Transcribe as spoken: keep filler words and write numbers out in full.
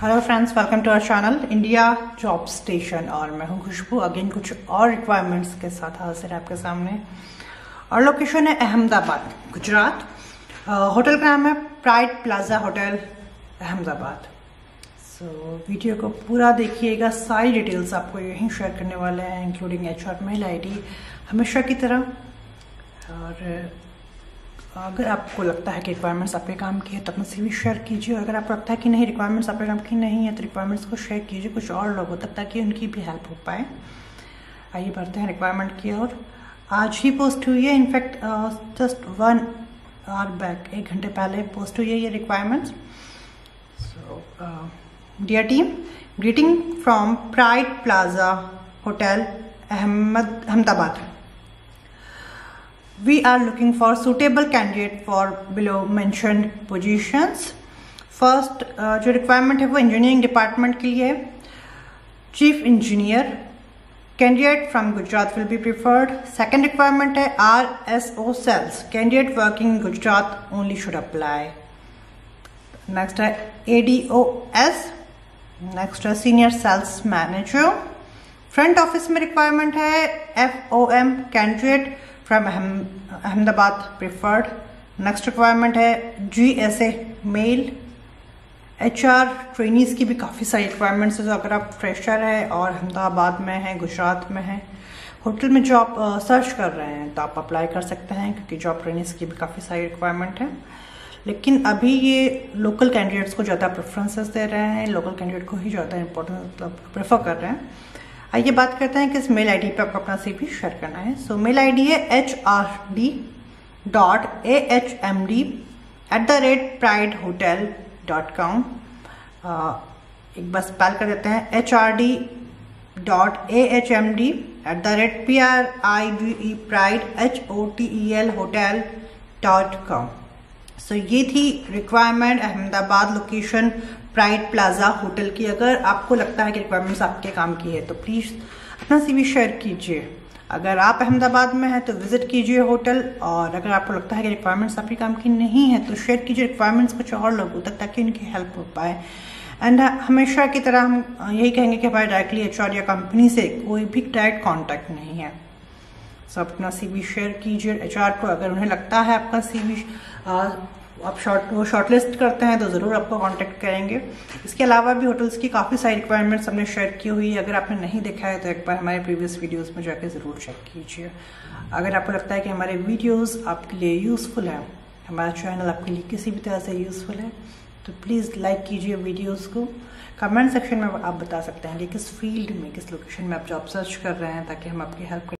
Hello friends, welcome to our channel India Job Station. और मैं हूं खुशबू, अगेन कुछ और रिक्वायरमेंट्स के साथ हाजिर आपके सामने। और लोकेशन है अहमदाबाद, गुजरात। होटल का नाम है Pride Plaza hotel, Ahmedabad. So so, video को पूरा देखिएगा, सारी डिटेल्स आपको यहीं शेयर करने वाले हैं, including H R mail I D हमेशा की तरह। और अगर आपको लगता है कि रिक्वायरमेंट्स आपके काम की है तो अपना सीवी शेयर कीजिए। और अगर आपको लगता है कि नहीं, रिक्वायरमेंट्स आपके काम की नहीं है, तो रिक्वायरमेंट्स को शेयर कीजिए कुछ और लोगों तक, ताकि उनकी भी हेल्प हो पाए। आइए बढ़ते हैं रिक्वायरमेंट की ओर। आज ही पोस्ट हुई है, in fact just one hour back, एक घंटे पहले पोस्ट हुई है ये requirements. So dear team, greeting from Pride Plaza hotel, Ahmed Ahmedabad. We are looking for suitable candidate for below mentioned positions. First uh, जो requirement है वो engineering department के लिए है, chief engineer, candidate from Gujarat will be preferred. Second requirement है R S O sales, candidate working in Gujarat only should apply. Next है A D O S, next है senior sales manager. Front office में requirement है F O M, candidate from Ahmedabad preferred. Next requirement है G S A male. H R trainees की भी काफ़ी सारी requirements है। जो अगर आप फ्रेशर है और अहमदाबाद में है, गुजरात में है, होटल में जॉब सर्च कर रहे हैं, तो आप अप्लाई कर सकते हैं, क्योंकि जॉब ट्रेनीज की भी काफ़ी सारी रिक्वायरमेंट है। लेकिन अभी ये लोकल कैंडिडेट्स को ज़्यादा प्रेफरेंसेस दे रहे हैं, लोकल कैंडिडेट को ही ज़्यादा इंपॉर्टेंस मतलब प्रेफर कर रहे हैं। आइए बात करते हैं कि इस मेल आईडी पे आपको अपना सीवी शेयर करना है। सो मेल आईडी है H R D dot A H M D at the rate Pride hotel dot com. एक बार स्पेल कर देते हैं, H R D dot A H M D at the rate P R I D E Pride H O T E L hotel dot com. So ये थी requirement, Ahmedabad location, Pride Plaza hotel की। अगर आपको लगता है कि requirements आपके काम की है तो प्लीज़ अपना सीवी शेयर कीजिए। अगर आप अहमदाबाद में हैं तो विजिट कीजिए होटल। और अगर आपको लगता है कि रिक्वायरमेंट्स आपके काम की नहीं है तो शेयर कीजिए रिक्वायरमेंट्स कुछ और लोगों तक, ताकि उनकी हेल्प हो पाए। एंड हमेशा की तरह हम यही कहेंगे कि हमारे डायरेक्टली एच आर या कंपनी से कोई भी डायरेक्ट कॉन्टैक्ट नहीं है। सो अपना सीवी शेयर कीजिए एच आर को। अगर उन्हें लगता है आपका सीवी आप शॉर्ट वो शॉर्टलिस्ट करते हैं तो ज़रूर आपको कांटेक्ट करेंगे। इसके अलावा भी होटल्स की काफ़ी सारी रिक्वायरमेंट्स हमने शेयर की हुई है। अगर आपने नहीं देखा है तो एक बार हमारे प्रीवियस वीडियोस में जाकर ज़रूर चेक कीजिए। अगर आपको लगता है कि हमारे वीडियोस आपके लिए यूज़फुल हैं, हमारा चैनल आपके लिए किसी भी तरह से यूज़फुल है, तो प्लीज़ लाइक कीजिए वीडियोज़ को। कमेंट सेक्शन में आप बता सकते हैं कि किस फील्ड में, किस लोकेशन में आप जॉब सर्च कर रहे हैं, ताकि हम आपकी हेल्प